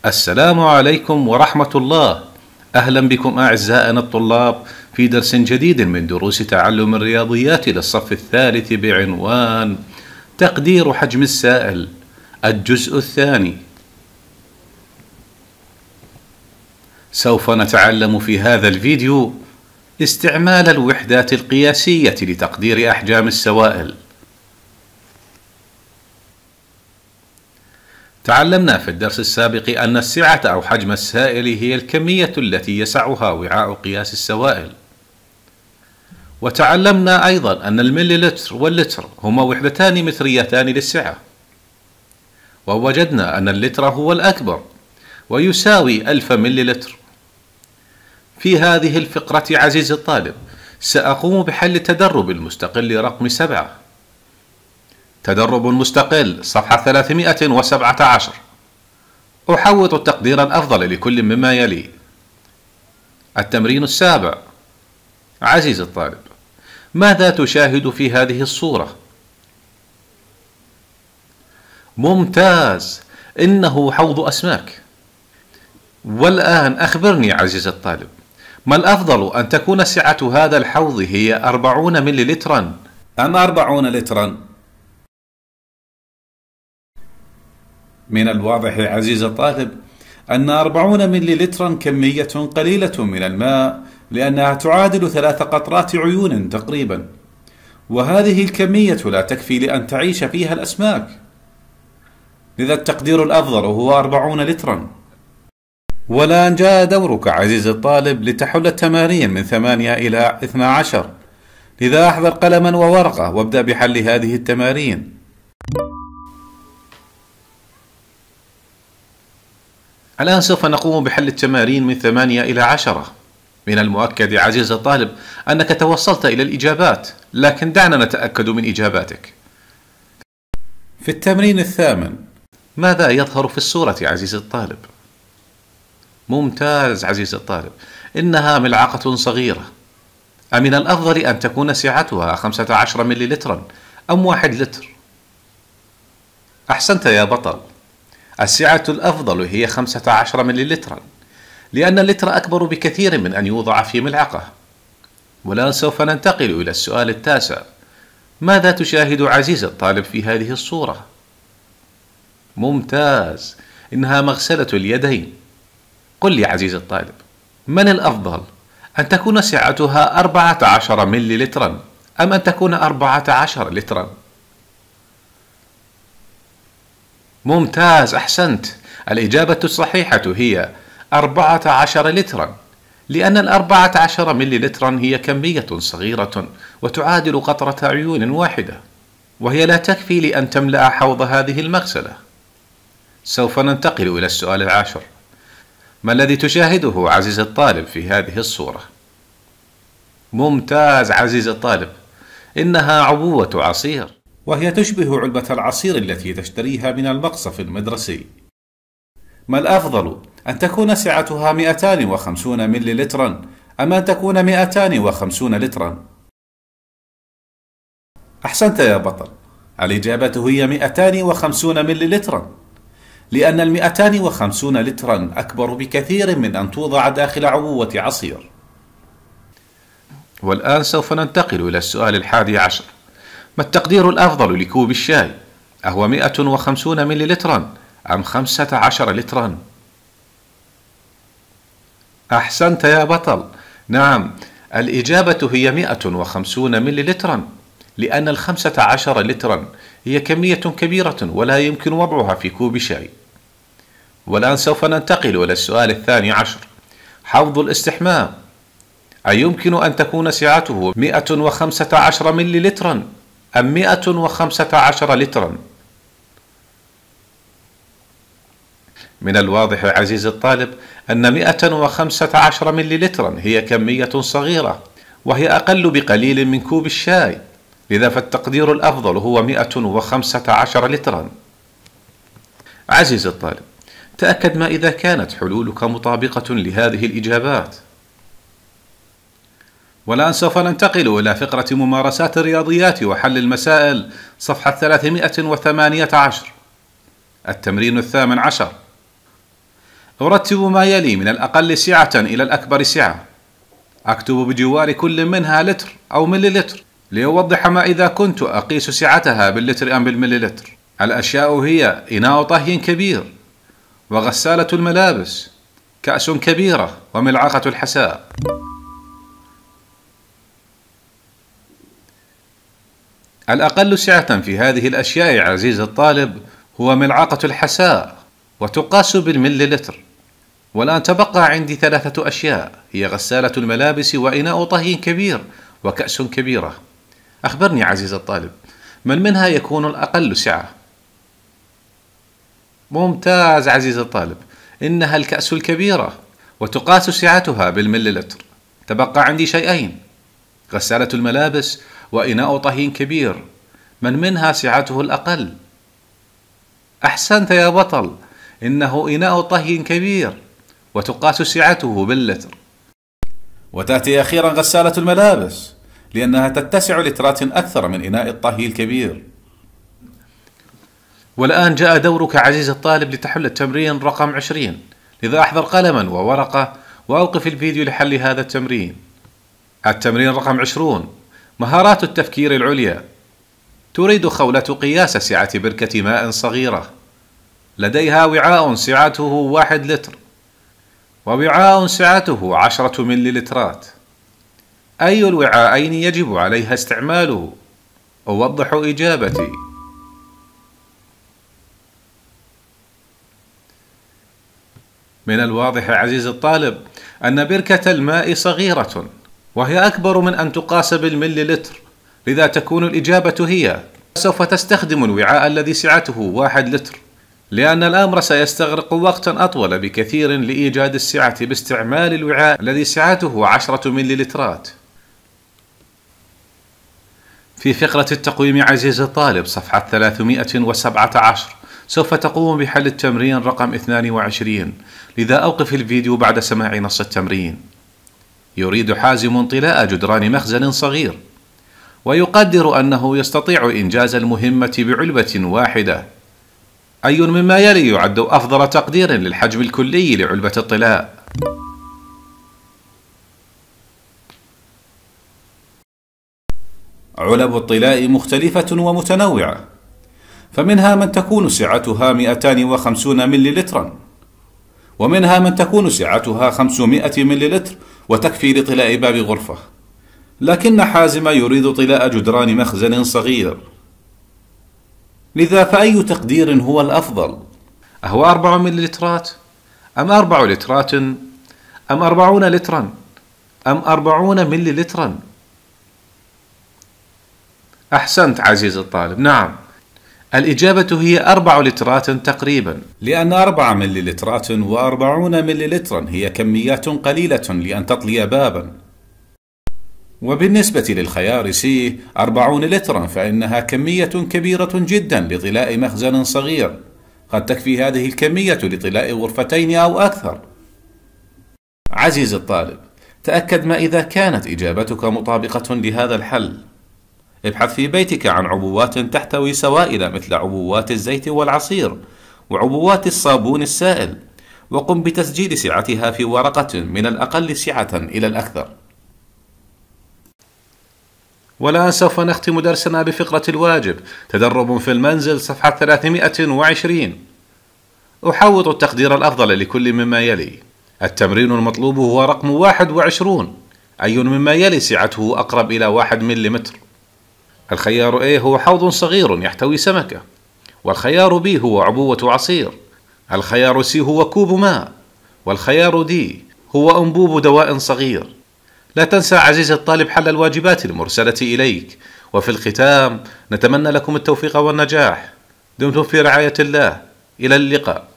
السلام عليكم ورحمة الله. أهلا بكم أعزائنا الطلاب في درس جديد من دروس تعلم الرياضيات للصف الثالث بعنوان تقدير حجم السائل، الجزء الثاني. سوف نتعلم في هذا الفيديو استعمال الوحدات القياسية لتقدير أحجام السوائل. تعلمنا في الدرس السابق أن السعة أو حجم السائل هي الكمية التي يسعها وعاء قياس السوائل، وتعلمنا أيضا أن المليلتر واللتر هما وحدتان متريتان للسعة، ووجدنا أن اللتر هو الأكبر ويساوي 1000 مليلتر. في هذه الفقرة عزيزي الطالب سأقوم بحل التدرب المستقل رقم 7. تدرب مستقل صفحة 317. أحوط التقدير الأفضل لكل مما يلي. التمرين السابع. عزيزي الطالب، ماذا تشاهد في هذه الصورة؟ ممتاز، إنه حوض أسماك. والآن أخبرني عزيزي الطالب، ما الأفضل أن تكون سعة هذا الحوض هي 40 مليلترا أم 40 لترا؟ من الواضح عزيزي الطالب أن 40 مليلترا كمية قليلة من الماء، لأنها تعادل 3 قطرات عيون تقريبا، وهذه الكمية لا تكفي لأن تعيش فيها الأسماك، لذا التقدير الأفضل هو 40 لترا. والآن جاء دورك عزيزي الطالب لتحل التمارين من 8 إلى 12، لذا أحضر قلما وورقة وابدأ بحل هذه التمارين. الآن سوف نقوم بحل التمارين من 8 إلى 10. من المؤكد عزيزي الطالب أنك توصلت إلى الإجابات، لكن دعنا نتأكد من إجاباتك. في التمرين الثامن، ماذا يظهر في الصورة عزيزي الطالب؟ ممتاز عزيزي الطالب، إنها ملعقة صغيرة. أمن الأفضل أن تكون سعتها 15 مليلترا أم 1 لتر؟ أحسنت يا بطل، السعة الأفضل هي 15 مليلترا، لأن اللتر أكبر بكثير من أن يوضع في ملعقة. والآن سوف ننتقل إلى السؤال التاسع. ماذا تشاهد عزيزي الطالب في هذه الصورة؟ ممتاز، إنها مغسلة اليدين. قل لي عزيزي الطالب، من الأفضل أن تكون سعتها 14 مليلترا أم أن تكون 14 لترا؟ ممتاز، أحسنت، الإجابة الصحيحة هي 14 لترا، لأن 14 مليلترا هي كمية صغيرة وتعادل قطرة عيون واحدة، وهي لا تكفي لأن تملأ حوض هذه المغسلة. سوف ننتقل إلى السؤال العاشر. ما الذي تشاهده عزيزي الطالب في هذه الصورة؟ ممتاز عزيزي الطالب، إنها عبوة عصير، وهي تشبه علبة العصير التي تشتريها من المقصف المدرسي. ما الأفضل أن تكون سعتها 250 مليلترا أم أن تكون 250 لترا؟ أحسنت يا بطل، الإجابة هي 250 مليلترا، لأن 250 لترا أكبر بكثير من أن توضع داخل عبوة عصير. والآن سوف ننتقل إلى السؤال 11. ما التقدير الأفضل لكوب الشاي؟ أهو 150 مليلترا أم 15 لترا؟ أحسنت يا بطل، نعم، الإجابة هي 150 مليلترا، لأن 15 لترا هي كمية كبيرة ولا يمكن وضعها في كوب شاي. والآن سوف ننتقل إلى السؤال 12. حوض الاستحمام، أيمكن أن تكون سعته 115 مليلترا أم 115 لترا؟ من الواضح عزيزي الطالب أن 115 مليلترا هي كمية صغيرة، وهي أقل بقليل من كوب الشاي، لذا فالتقدير الأفضل هو 115 لترا. عزيزي الطالب، تأكد ما إذا كانت حلولك مطابقة لهذه الإجابات. والآن سوف ننتقل إلى فقرة ممارسات الرياضيات وحل المسائل صفحة 318. التمرين 18. أرتب ما يلي من الأقل سعة إلى الأكبر سعة. أكتب بجوار كل منها لتر أو مليلتر ليوضح ما إذا كنت أقيس سعتها باللتر أم بالمليلتر. الأشياء هي إناء طهي كبير، وغسالة الملابس، كأس كبيرة، وملعقة الحساء. الأقل سعة في هذه الأشياء عزيزي الطالب هو ملعقة الحساء، وتقاس بالمليلتر. والآن تبقى عندي 3 أشياء، هي غسالة الملابس، وإناء طهي كبير، وكأس كبيرة. أخبرني عزيزي الطالب، من منها يكون الأقل سعة؟ ممتاز عزيزي الطالب، إنها الكأس الكبيرة، وتقاس سعتها بالمليلتر. تبقى عندي شيئين، غسالة الملابس وإناء طهي كبير، من منها سعته الأقل؟ أحسنت يا بطل، إنه إناء طهي كبير، وتقاس سعته باللتر. وتأتي أخيرا غسالة الملابس، لأنها تتسع لترات أكثر من إناء الطهي الكبير. والآن جاء دورك عزيزي الطالب لتحل التمرين رقم 20، لذا أحضر قلما وورقة وأوقف الفيديو لحل هذا التمرين. التمرين رقم 20، مهارات التفكير العليا. تريد خولة قياس سعة بركة ماء صغيرة، لديها وعاء سعته 1 لتر، ووعاء سعته 10 مليلترات. أي الوعاءين يجب عليها استعماله؟ أوضح إجابتي. من الواضح عزيزي الطالب أن بركة الماء صغيرة، وهي أكبر من أن تقاس بالمليلتر، لذا تكون الإجابة هي سوف تستخدم الوعاء الذي سعته 1 لتر، لأن الأمر سيستغرق وقتا أطول بكثير لإيجاد السعة باستعمال الوعاء الذي سعته 10 مليلترات. في فقرة التقويم عزيزي الطالب صفحة 317 سوف تقوم بحل التمرين رقم 22، لذا أوقف الفيديو بعد سماع نص التمرين. يريد حازم طلاء جدران مخزن صغير، ويقدر أنه يستطيع إنجاز المهمة بعلبة واحدة. أي مما يلي يعد أفضل تقدير للحجم الكلي لعلبة الطلاء؟ علب الطلاء مختلفة ومتنوعة، فمنها من تكون سعتها 250 مليلترا، ومنها من تكون سعتها 500 مليلتر وتكفي لطلاء باب غرفة، لكن حازم يريد طلاء جدران مخزن صغير. لذا فأي تقدير هو الأفضل؟ أهو 4 مليلترات، أم 4 لترات، أم 40 لترا، أم 40 مليلترا؟ أحسنت عزيزي الطالب، نعم، الإجابة هي 4 لترات تقريبا، لأن 4 مليلترات و40 مليلترا هي كميات قليلة لأن تطلي بابا. وبالنسبة للخيار سي 40 لترا فإنها كمية كبيرة جدا لطلاء مخزن صغير، قد تكفي هذه الكمية لطلاء غرفتين أو أكثر. عزيزي الطالب، تأكد ما إذا كانت إجابتك مطابقة لهذا الحل. ابحث في بيتك عن عبوات تحتوي سوائل مثل عبوات الزيت والعصير وعبوات الصابون السائل، وقم بتسجيل سعتها في ورقة من الأقل سعة إلى الأكثر. والآن سوف نختم درسنا بفقرة الواجب، تدرب في المنزل صفحة 320. أحوط التقدير الأفضل لكل مما يلي. التمرين المطلوب هو رقم 21، أي مما يلي سعته أقرب إلى 1 مليمتر؟ الخيار A هو حوض صغير يحتوي سمكة، والخيار B هو عبوة عصير، الخيار C هو كوب ماء، والخيار D هو أنبوب دواء صغير. لا تنسى عزيزي الطالب حل الواجبات المرسلة إليك، وفي الختام نتمنى لكم التوفيق والنجاح. دمتم في رعاية الله، إلى اللقاء.